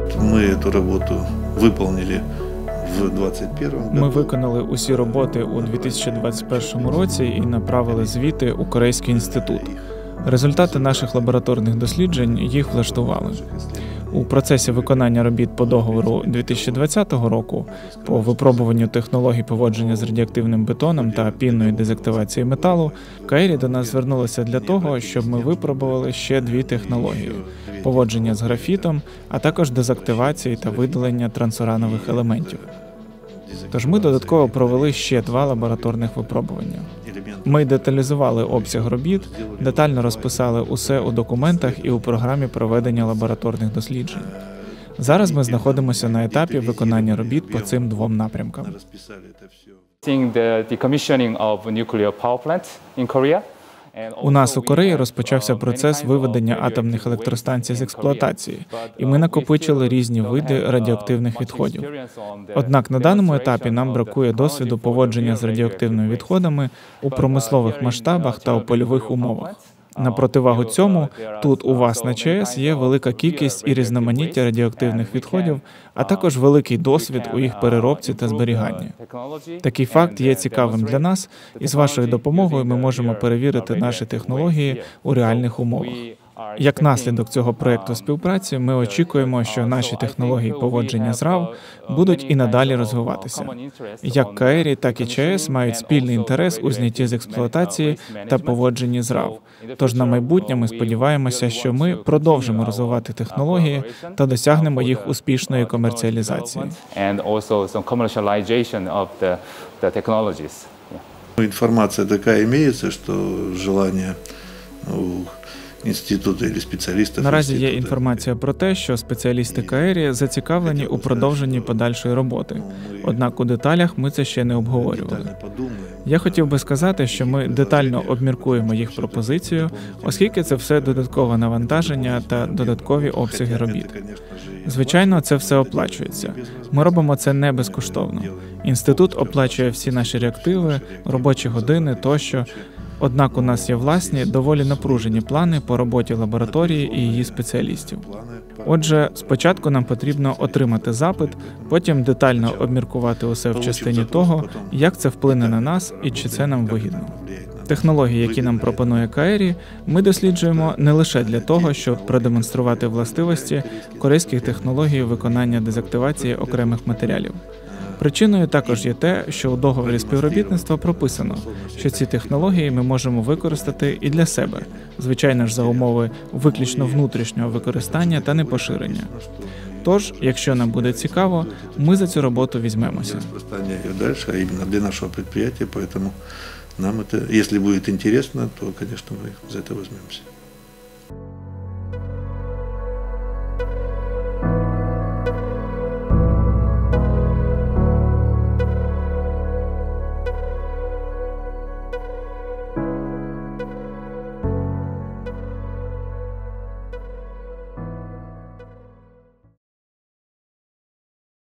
Мы эту работу выполнили в 2021 году. Ми виконали усі роботи у 2021 році і направили звіти у Корейський інститут. Результати наших лабораторних досліджень їх влаштували. У процесі виконання робіт по договору 2020 року по випробуванню технологій поводження з радіоактивним бетоном та пінної дезактивації металу, КАЕРІ до нас звернулися для того, щоб ми випробували ще дві технології – поводження з графітом, а також дезактивації та видалення трансуранових елементів. Тож ми додатково провели ще два лабораторних випробування. Ми деталізували обсяг робіт, детально розписали усе у документах і у програмі проведення лабораторних досліджень. Зараз ми знаходимося на етапі виконання робіт по цим двом напрямкам. У нас у Кореї розпочався процес виведення атомних електростанцій з експлуатації, і ми накопичили різні види радіоактивних відходів. Однак на даному етапі нам бракує досвіду поводження з радіоактивними відходами у промислових масштабах та у польових умовах. На противагу цьому, тут у вас на ЧАЕС є велика кількість і різноманіття радіоактивних відходів, а також великий досвід у їх переробці та зберіганні. Такий факт є цікавим для нас, і з вашою допомогою ми можемо перевірити наші технології у реальних умовах. Як наслідок цього проєкту співпраці, ми очікуємо, що наші технології поводження з РАВ будуть і надалі розвиватися. Як КАЕРІ, так і ЧАЕС мають спільний інтерес у знятті з експлуатації та поводженні з РАВ. Тож на майбутнє ми сподіваємося, що ми продовжимо розвивати технології та досягнемо їх успішної комерціалізації. Информация такая имеется, что желание у інституту або спеціалістів. Наразі є інформація про те, що спеціалісти КАЕРІ зацікавлені у продовженні подальшої роботи. Однак у деталях ми це ще не обговорювали. Я хотів би сказати, що ми детально обміркуємо їх пропозицію, оскільки це все додаткове навантаження та додаткові обсяги робіт. Звичайно, це все оплачується. Ми робимо це не безкоштовно. Інститут оплачує всі наші реактиви, робочі години тощо. Однак у нас є власні, доволі напружені плани по роботі лабораторії і її спеціалістів. Отже, спочатку нам потрібно отримати запит, потім детально обміркувати усе в частині того, як це вплине на нас і чи це нам вигідно. Технології, які нам пропонує КАЕРІ, ми досліджуємо не лише для того, щоб продемонструвати властивості корейських технологій виконання дезактивації окремих матеріалів. Причиною також є те, що у договорі співробітництва прописано, що ці технології ми можемо використати і для себе, звичайно ж за умови виключно внутрішнього використання та непоширення. Тож, якщо нам буде цікаво, ми за цю роботу візьмемося. Для нашого підприємства, тому нам це, якщо буде цікаво, то, звісно, ми за це візьмемося.